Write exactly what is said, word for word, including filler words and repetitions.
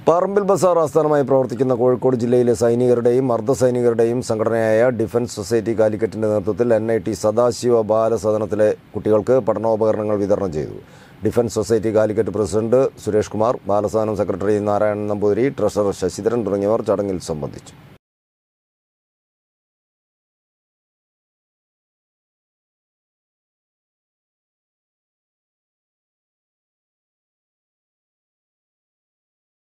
പറമ്പിൽ ബസാർ ആസ്ഥാനമായി പ്രവർത്തിക്കുന്ന കോഴിക്കോട് ജില്ലയിലെ സൈനികരുടെയും അർദ്ധസൈനികരുടെയും സംഘടനയായ ഡിഫൻസ് സൊസൈറ്റി കാലിക്കറ്റിന്റെ നേതൃത്വത്തിൽ എൻ ഐ ടി സദാശിവ ബാലസദനത്തിലെ കുട്ടികൾക്ക് പഠനോപകരണങ്ങൾ വിതരണം ചെയ്തു. Defence society Calicut president Suresh Kumar, Balasadanam secretary Narayanan Namboothiri, treasurer Sasidharan തുടങ്ങിയവർ ചടങ്ങിൽ സംബന്ധിച്ചു.